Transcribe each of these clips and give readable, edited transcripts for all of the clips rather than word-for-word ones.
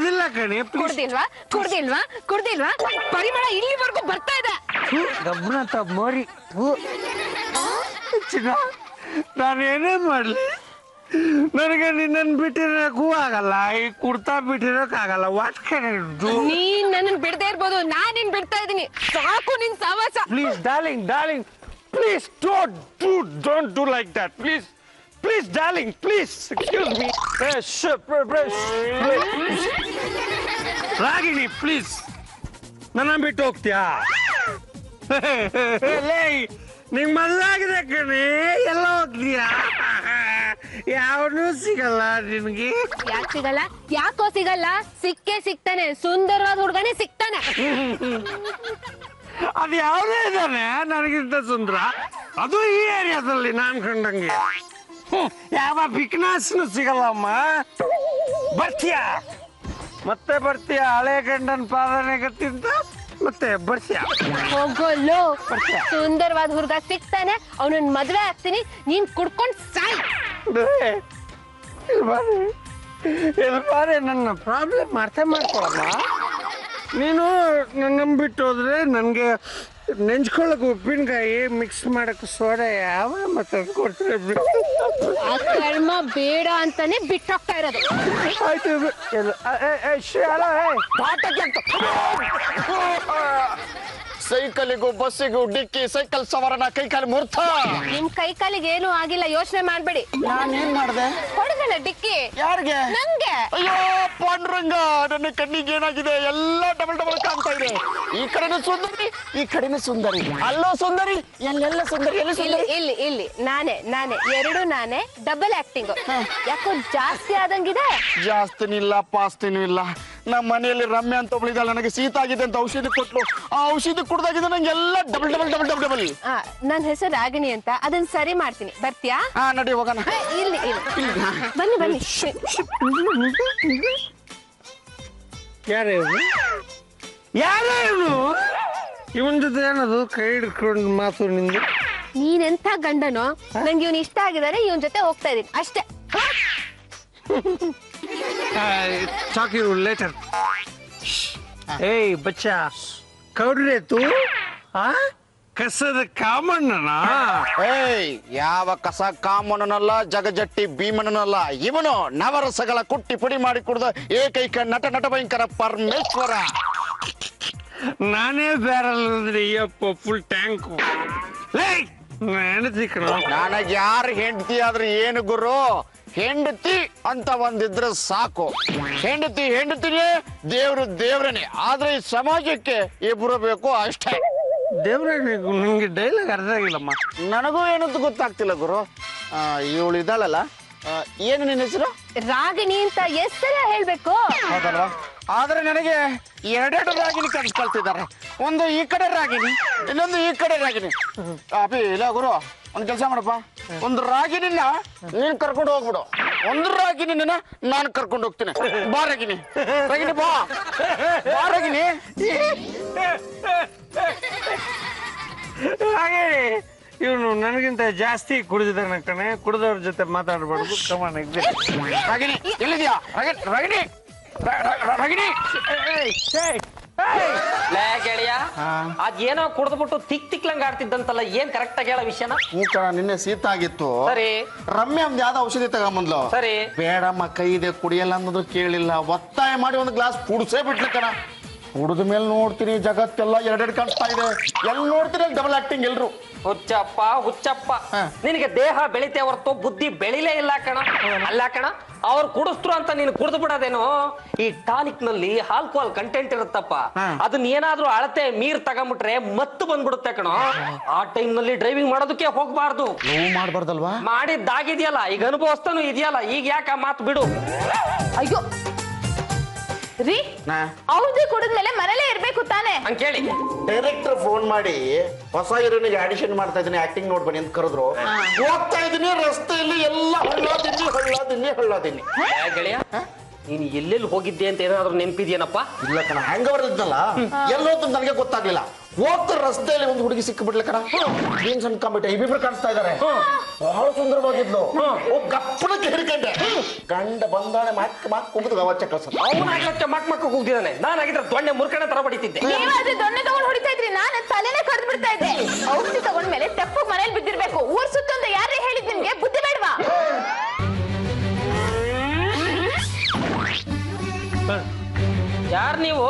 ಕುಡ್ದಿಲ್ಲ ಕಣೆ. ಕುಡ್ದಿಲ್ವಾ ಪರಿಮಳ ಇಲ್ಲಿವರೆಗೂ ಬರ್ತಾ ಇದೆ. ಗಬ್ಬನಂತ ಮೋರಿ. ನಾನು ಏನೇ ಮಾಡ್ಲಿ ನನಗೆ ನಿನ್ನನ್ನು ಬಿಟ್ಟಿರೋಕ್ಕೂ ಆಗಲ್ಲ, ಈ ಕುಡ್ತಾ ಬಿಟ್ಟಿರೋಕ್ಕಾಗಲ್ಲ. What can I do? ನೀನ್ ನನ್ನ ಬಿಡದೇ ಇರ್ಬೋದು, ನಾನ್ ನಿನ್ ಬಿಡ್ತಾ ಇದೀನಿ. ಸಾಕು ನಿನ್ ಸವಾಸ. Please darling please don't do like that. Please darling please excuse me. Ragini please ನನ್ನ ಬಿಟ್ಟು ಹೋಗ್ತೀಯಾ? ನಿಂಗೆ ಮದುವೆ ಆಗಿದೆ ಕಣೆ, ಎಲ್ಲ ಹೋಗ್ತೀಯಾ? ಯಾವನೂ ಸಿಗಲ್ಲ ನಿನ್ಗೆ. ಯಾಕೆ ಸಿಗಲ್ಲ? ಯಾಕೋ ಸಿಗಲ್ಲ? ಸಿಗ್ತಾನೆ, ಸುಂದರವಾದ ಹುಡುಗನೇ ಸಿಗ್ತಾನೆ. ಅದು ಯಾವ್ದೇ ಇದ್ದಾನೆ ನನಗಿಂತ ಸುಂದರ, ಅದು ಈ ಏರಿಯಾದಲ್ಲಿ ನಾನ್ ಕಂಡಂಗೆ. ಯಾವ ಬಿಕ್ನಾಸ್ನು ಸಿಗಲ್ಲಮ್ಮ. ಬರ್ತೀಯಾ ಹಳೆ ಗಂಡನ ಪಾದನೆಗೆ ತಿಂತ ಮತ್ತೆ ಬರ್ತೀಯಾ? ಹೋಗೋಲ್ಲೋ. ಸುಂದರವಾದ ಹುಡುಗ ಸಿಗ್ತಾನೆ, ಅವನನ್ನ ಮದ್ವೆ ಆಗ್ತೀನಿ, ನೀನ್ ಕುಡ್ಕೊಂಡ್ ಸಾಯ್. ಇಲ್ಲಿ ಬಾರಿ ನನ್ನ ಪ್ರಾಬ್ಲಮ್ ಅರ್ಥ ಮಾಡ್ಕೊಳಮ್ಮ. ನೀನು ನನ್ನ ಬಿಟ್ಟು ಹೋದ್ರೆ ನನಗೆ ನೆಂಚ್ಕೊಳ್ಳೋಕೆ ಉಪ್ಪಿನಕಾಯಿ ಮಿಕ್ಸ್ ಮಾಡಕ್ಕೆ ಸೋಡಾ ಯಾವ ಮತ್ತೆ ಕೊಡ್ತಾರೆ. ಕರ್ಮ ಬೇಡ ಅಂತಾನೆ ಬಿಟ್ಟೋಗ್ತಾ ಇರೋದು. ಆಯ್ತು ಸೈಕಲಿಗೂ ಬಸ್ಸಿಗೂ ಡಿಕ್ಕಿ, ಸೈಕಲ್ ಸವಾರನ ಕೈಕಾಲು ಮುರ್ತ. ನಿಮ್ ಕೈಕಾಲಿಗೆ ಏನು ಆಗಿಲ್ಲ, ಯೋಚನೆ ಮಾಡ್ಬೇಡಿ. ನಾನೇನ್ ಮಾಡ್ದೆ? ಹೊಡೆದಲ್ಲ ಡಿಕ್ಕಿ. ಯಾರಿಗೆ? ನಂಗೆ. ಅಯ್ಯೋ ಪಾಂಡುರಂಗ, ನನ್ನ ಕಣ್ಣಿಗೆ ಏನಾಗಿದೆ? ಎಲ್ಲ ಡಬಲ್ ಕಾಣ್ತಾ ಇದೆ. ಈ ಕಡೆನೂ ಸುಂದರಿ, ಈ ಕಡೆನೂ ಸುಂದರಿ. ಅಲ್ಲೋ ಸುಂದರಿ, ಎಲ್ಲೆಲ್ಲ ಸುಂದರಿ, ಎಲ್ಲಿ ಸುಂದರಿ? ಇಲ್ಲಿ ನಾನೇ ಎರಡು ನಾನೇ, ಡಬಲ್ ಆಕ್ಟಿಂಗ್. ಯಾಕೋ ಜಾಸ್ತಿ ಆದಂಗಿದೆ. ಜಾಸ್ತಿನೂ ಇಲ್ಲ ಪಾಸ್ತಿನೂ ಇಲ್ಲ. ನಮ್ಮ ಮನೆಯಲ್ಲಿ ರಮ್ಯ ಅಂತ ಒಬ್ಳಿದಾಳೆ, ನನಗೆ ಶೀತ ಆಗಿದೆ ಅಂತ ಔಷಧಿ ಕೊಟ್ಲು. ಆ ಔಷಧಿ ಕುಡ್ದಾಗಿದೆ ನಂಗೆಲ್ಲ ಡಬಲ್. ನನ್ನ ಹೆಸರು ರಾಗಿಣಿ ಅಂತ, ಅದನ್ನ ಸರಿ ಮಾಡ್ತೀನಿ. ಬರ್ತೀಯಾ? ಹಾ ನಡಿ ಹೋಗೋಣ. ಇಲ್ಲಿ ಬನ್ನಿ. ಯಾರೇ ಇವನ್ ಜೊತೆ ಏನದು ಕೈ ಹಿಡ್ಕೊಂಡು ಮಾತು ನಿಂದು? ನೀನೆಂಥ ಗಂಡನೋ, ನಂಗೆ ಇವನ್ ಇಷ್ಟ ಆಗಿದ್ದಾರೆ, ಇವನ್ ಜೊತೆ ಹೋಗ್ತಾ ಇದೀನಿ ಅಷ್ಟೇ. talk you later. Hey बच्चा, कौन रे तू? हाँ? ಕಸದ ಕಾಮಣ್ಣನ? ಏಯ್, ಯಾವ ಕಸ ಕಾಮಣ್ಣನಲ್ಲ, ಜಗಜಟ್ಟಿ ಭೀಮಣ್ಣನಲ್ಲ. ಇವನು ನವರಸಗಳ ಕುಟ್ಟಿ ಪುಡಿ ಮಾಡಿ ಕುಡ್ದ ಏಕೈಕ ನಟ ಭಯಂಕರ ಪರಮೇಶ್ವರ. ನಾನೇ ಬ್ಯಾರಲ್ ಅಂದ್ರೆ ಅಯ್ಯಪ್ಪ ಫುಲ್ ಟ್ಯಾಂಕು. ನನಗೆ ಯಾರು ಹೆಂಡತಿ ಆದ್ರೆ ಏನು ಗುರು? ಹೆಂಡತಿ ಅಂತ ಒಂದಿದ್ರೆ ಸಾಕು. ಹೆಂಡತಿನೇ, ದೇವ್ರನೇ. ಆದ್ರೆ ಈ ಸಮಾಜಕ್ಕೆ ಇಬ್ರು ಬೇಕು ಅಷ್ಟೇ. ದೇವ್ರ ನಂಗೆ ಡೈಲಾಗ್ ಅರ್ಥ ಆಗಿಲ್ಲಮ್ಮ. ನನಗೂ ಏನಂತ ಗೊತ್ತಾಗ್ತಿಲ್ಲ ಗುರು. ಇವಳು ಇದ್ದಾಳಲ್ಲ, ಏನು ನಿನ್ನ ಹೆಸರು? ರಾಗಿಣಿ ಅಂತ ಹೆಸರೇ ಹೇಳ್ಬೇಕು. ಹೌದಲ್ವಾ? ಆದ್ರೆ ನನಗೆ ಎರಡೆರಡು ರಾಗಿಣಿ ಕಳ್ಸ್ಕೊಳ್ತಿದ್ದಾರೆ. ಒಂದು ಈ ಕಡೆ ರಾಗಿಣಿ, ಇನ್ನೊಂದು ಈ ಕಡೆ ರಾಗಿಣಿ. ಅಪಿ ಇಲ್ಲ ಗುರು, ಒಂದ್ ಕೆಲಸ ಮಾಡಪ್ಪ, ಒಂದು ರಾಗಿಣಿನ ನೀನ್ ಕರ್ಕೊಂಡು ಹೋಗ್ಬಿಡು, ಒಂದು ರಾಗಿಣಿನ ನಾನು ಕರ್ಕೊಂಡು ಹೋಗ್ತೀನಿ. ಬಾ ರಾಗಿಣಿ, ಬಾ ರಾಗಿಣಿ. ಹಾಗೆ ಇವನು ನನಗಿಂತ ಜಾಸ್ತಿ ಕುಡಿದಿದ್ದಾನೆ ಕಣೆ. ಕುಡಿದವ್ರ ಜೊತೆ ಮಾತಾಡ್ಬಾರ್ದು. ಕಮಾನ್ ರಾಗಿಣಿ ಎಲ್ಲಿದ್ಯಾ? ರಾಗಿಣಿ ಗೆಳೆಯ, ಅದೇನೋ ಕುಡ್ದ್ಬಿಟ್ಟು ತಿಕ್ಲಂಗ್ ಆಡ್ತಿದ್ದಂತಲ್ಲ, ಏನ್ ಕರೆಕ್ಟ್ ಆಗಿ ಹೇಳೋ ವಿಷಯನ? ನಿನ್ನೆ ಶೀತ ಆಗಿತ್ತು. ಸರಿ. ರಮ್ಯ ಒಂದ್ ಯಾವ್ದೋ ಔಷಧಿ ತಗೊಂಬಂದ್ಲು. ಸರಿ. ಬೇಡಮ್ಮ, ಕೈ ಇದೆ, ಕುಡಿಯಲ್ಲ ಅನ್ನೋದು ಕೇಳಿಲ್ಲ. ಒತ್ತಾಯ ಮಾಡಿ ಒಂದು ಗ್ಲಾಸ್ ಕುಡ್ಸೇ ಬಿಟ್ಲು ಕಣ. ಕುಡಿದ ಮೇಲೆ ನೋಡ್ತೀನಿ ಜಗತ್ತೆಲ್ಲ ಎರಡೆರಡು ಕಾಣಿಸ್ತಾ ಇದೆ. ಎಲ್ಲಿ ನೋಡ್ತೀನಿ ಅಲ್ಲಿ ಡಬಲ್ ಆಕ್ಟಿಂಗ್ ಎಲ್ರು. ಹುಚ್ಚಪ್ಪ, ನಿನಗೆ ದೇಹ ಬೆಳಿತೆ ಹೊರತು ಬುದ್ಧಿ ಬೆಳಿಲೇ ಇಲ್ಲ ಕಣ. ಅಲ್ಲ ಕಣ, ಅವ್ರು ಕುಡಿಸ್ರು ಅಂತ ನೀನು ಕುಡಿದು ಬಿಡೋದೇನು? ಈ ಟಾನಿಕ್ ನಲ್ಲಿ ಆಲ್ಕೋಹಾಲ್ ಕಂಟೆಂಟ್ ಇರುತ್ತಪ್ಪ, ಅದನ್ನ ಏನಾದ್ರೂ ಅಳತೆ ಮೀರ್ ತಗೊಂಡ್ಬಿಟ್ರೆ ಮತ್ತು ಬಂದ್ಬಿಡುತ್ತೆ ಕಣ. ಆ ಟೈಮ್ ನಲ್ಲಿ ಡ್ರೈವಿಂಗ್ ಮಾಡೋದಕ್ಕೆ ಹೋಗ್ಬಾರ್ದು. ಮಾಡ್ಬಾರ್ದಲ್ವಾ? ಮಾಡಿದ್ದಾಗಿದೆಯಲ್ಲ, ಈಗ ಅನುಭವಿಸ್ತಾನು ಇದೆಯಲ್ಲ, ಈಗ ಯಾಕೆ ಆ ಮಾತು ಬಿಡು. ಅಯ್ಯೋ ರೀ, ಔಷಧಿ ಕುಡಿದ್ಮೇಲೆ ಮನೇಲೇ ಇರ್ಬೇಕು ತಾನೆ ಅಂತ ಕೇಳಿ ಡೈರೆಕ್ಟರ್ ಫೋನ್ ಮಾಡಿ ಹೊಸ ಹೀರೋನಿಗೆ ಆಡಿಷನ್ ಮಾಡ್ತಾ ಇದ್ದೀನಿ, ಆಕ್ಟಿಂಗ್ ನೋಡ್ಬನ್ನಿ ಅಂತ ಕರೆದ್ರು. ಹೋಗ್ತಾ ಇದ್ದೀನಿ, ರಸ್ತೆಯಲ್ಲಿ ಎಲ್ಲ ಹಳ್ಳಾದಿನ್ನಿ. ಗೆಳೆಯ, ನೀನು ಎಲ್ಲೆಲ್ಲಿ ಹೋಗಿದ್ದೆ ಅಂತ ಏನಾದ್ರು ನೆನಪಿದ್ಯೇನಪ್ಪ? ಇಲ್ಲ ಕಣ, ಹ್ಯಾಂಗ್ ಓವರ್ ಇದ್ನಲ್ಲ, ಎಲ್ಲೋದು ನನಗೆ ಗೊತ್ತಾಗ್ಲಿಲ್ಲ. ಹೋಗ್ತ ರಸ್ತೆಯಲ್ಲಿ ಒಂದು ಹುಡುಗಿ ಸಿಕ್ಕಿಬಿಡ್ಲಿ ಕಣ ಜೀನ್ಸ್ ಅನ್ಕೊಂಡ್ಬಿಟ್ಟೆ ಇಬ್ಬಿಬ್ರು ಕಾಣಿಸ್ತಾ ಇದಾರೆ ಬಹಳ ಸುಂದರವಾಗಿದ್ಲು ಗಪ್ಪಣಕ್ಕೆ ಹಿಡ್ಕೊಂಡೆ ಗಂಡ ಬಂದಾಳೆ ಮಾತ್ ಕುಗ್ದು ಅವಚ್ಚ ಕಳ್ಸ ಅವನಾಗಲಕ್ಕೆ ಮಕ್ ಕೂಗ್ದಿದ್ದಾನೆ ನಾನಾಗಿದ್ರೆ ದೊಣ್ಣೆ ಮುರ್ಕಣ ತರ ಬಡಿತಿದ್ದೆ ನೀವಾದ್ರೆ ದೊಣ್ಣೆ ತಗೊಂಡು ಹೊಡಿತಾ ಇದ್ರಿ ನಾನು ತಲೆನೇ ಕಡ್ದು ಬಿಡ್ತಾ ಇದ್ದೆ ಔಷಧಿ ತಗೊಂಡ್ಮೇಲೆ ತೆಪ್ಪು ಮನೇಲಿ ಬಿದ್ದಿರ್ಬೇಕು ಊರ್ ಸುತ್ತ ಅಂತ ಯಾರೇ ಹೇಳಿದ್ ನಿಮ್ಗೆ ಬುದ್ಧಿ ಬೇಡವಾ ಯಾರ್ ನೀವು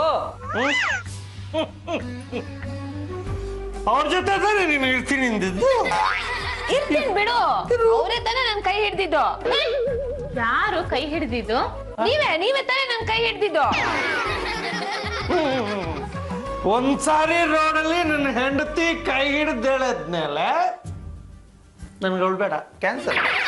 ಅವ್ರ ಜೊತೆ ತಾನೇ ನೀನು ಇರ್ತೀನಿ ಅಂದಿದ್ದು ಇರ್ತೀನಿ ಬಿಡು ಅವರೇ ತಾನೇ ನನ್ ಕೈ ಹಿಡ್ದಿದ್ದು ಯಾರು ಕೈ ಹಿಡ್ದಿದ್ದು ನೀವೇ ತಾನೇ ನನ್ ಕೈ ಹಿಡ್ದಿದ್ದು ಒಂದ್ಸಾರಿ ರೋಡಲ್ಲಿ ನನ್ನ ಹೆಂಡತಿ ಕೈ ಹಿಡಿದೇಳದ್ಮೇಲೆ ನನ್ಗೆ ಅವಳು ಬೇಡ ಕ್ಯಾನ್ಸಲ್